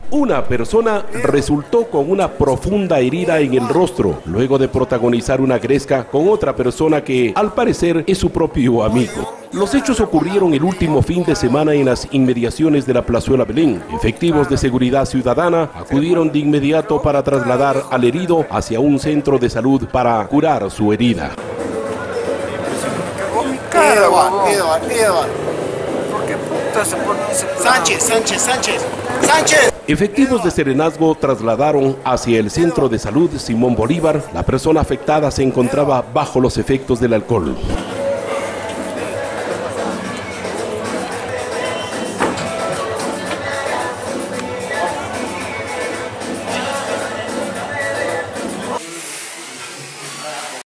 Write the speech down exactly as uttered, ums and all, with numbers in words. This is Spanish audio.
Una persona resultó con una profunda herida en el rostro luego de protagonizar una gresca con otra persona que, al parecer, es su propio amigo. Los hechos ocurrieron el último fin de semana en las inmediaciones de la Plazuela Belén. Efectivos de seguridad ciudadana acudieron de inmediato para trasladar al herido hacia un centro de salud para curar su herida. Sánchez, Sánchez, Sánchez, Sánchez. Efectivos de Serenazgo trasladaron hacia el centro de salud Simón Bolívar. La persona afectada se encontraba bajo los efectos del alcohol.